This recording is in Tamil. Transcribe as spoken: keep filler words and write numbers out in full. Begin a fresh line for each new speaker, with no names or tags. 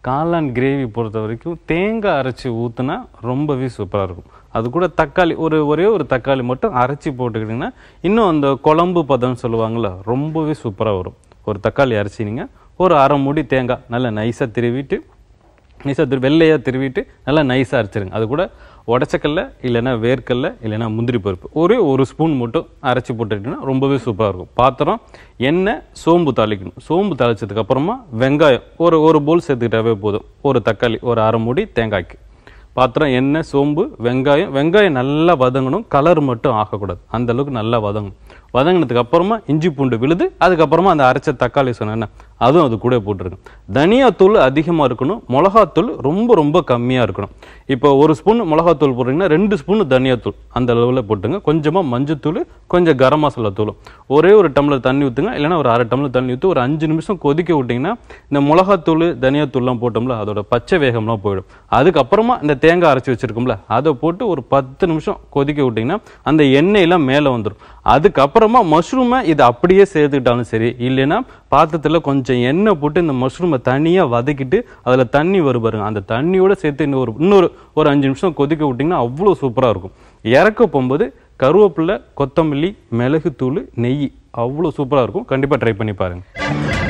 காளான் கிரேவி பொறுத்த வரைக்கும் தேங்காய் அரைச்சி ஊற்றுனா ரொம்பவே சூப்பராக இருக்கும். அது கூட தக்காளி ஒரு ஒரே ஒரு தக்காளி மட்டும் அரைச்சி போட்டுக்கிட்டிங்கன்னா இன்னும் அந்த குழம்பு பதம்னு சொல்லுவாங்கள்ல, ரொம்பவே சூப்பராக வரும். ஒரு தக்காளி அரைச்சினிங்க, ஒரு அரை மூடி தேங்காய் நல்லா நைஸாக திருவிட்டு நைஸாக திரு வெள்ளையாக திருவிட்டு நல்லா நைஸாக அரைச்சிருங்க. அது கூட உடச்சக்கல்ல இல்லைன்னா வேர்க்கல்ல இல்லைன்னா முந்திரி பருப்பு ஒரே ஒரு ஸ்பூன் மட்டும் அரைச்சி போட்டுக்கிட்டிங்கன்னா ரொம்பவே சூப்பராக இருக்கும். பாத்திரம் எண்ணெய், சோம்பு தாளிக்கணும். சோம்பு தாளிச்சதுக்கப்புறமா வெங்காயம் ஒரு ஒரு போல் சேர்த்துக்கிட்டாவே போதும். ஒரு தக்காளி, ஒரு அரை மூடி தேங்காய்க்கு. பாத்திரம் எண்ணெய், சோம்பு, வெங்காயம். வெங்காயம் நல்லா வதங்கணும், கலர் மட்டும் ஆகக்கூடாது. அந்த அளவுக்கு நல்லா வதங்கணும். வதங்கினதுக்கு அப்புறமா இஞ்சி பூண்டு விழுது, அதுக்கப்புறமா அந்த அரைச்ச தக்காளி சொன்னேன்னா அதுவும் அது கூட போட்டுருங்க. தனியாத்தூள் அதிகமாக இருக்கணும், மிளகாத்தூள் ரொம்ப ரொம்ப கம்மியாக இருக்கணும். இப்போ ஒரு ஸ்பூன் மிளகாத்தூள் போடுறீங்கன்னா ரெண்டு ஸ்பூன் தனியாத்தூள் அந்த அளவில் போட்டுங்க. கொஞ்சமாக மஞ்சத்தூள், கொஞ்சம் கரம் மசாலா தூளும். ஒரே ஒரு டம்ளர் தண்ணி ஊற்றுங்க, இல்லைன்னா ஒரு அரை டம்ளர் தண்ணி ஊற்றி ஒரு அஞ்சு நிமிஷம் கொதிக்க விட்டிங்கன்னா இந்த மிளகாத்தூள் தனியாத்தூள்லாம் போட்டோம்ல அதோட பச்சை வேகம்லாம் போயிடும். அதுக்கப்புறமா இந்த தேங்காய் அரைச்சி வச்சுருக்கோம்ல அதை போட்டு ஒரு பத்து நிமிஷம் கொதிக்க விட்டிங்கன்னா அந்த எண்ணெயெல்லாம் மேலே வந்துடும். அதுக்கப்புறமா மஷ்ரூமை இதை அப்படியே சேர்த்துக்கிட்டாலும் சரி, இல்லைன்னா பாத்திரத்தில் கொஞ்சம் எண்ணெய் போட்டு இந்த மஷ்ரூமை தனியாக வதக்கிட்டு அதில் தண்ணி வரும் பாருங்க, அந்த தண்ணியோட சேர்த்து இன்னொரு இன்னொரு ஒரு அஞ்சு நிமிஷம் கொதிக்க விட்டிங்கன்னா அவ்வளோ சூப்பராக இருக்கும். இறக்க போகும்போது கருவேப்பிலை, கொத்தமல்லி, மிளகுத்தூள், நெய் அவ்வளோ சூப்பராக இருக்கும். கண்டிப்பாக ட்ரை பண்ணி பாருங்கள்.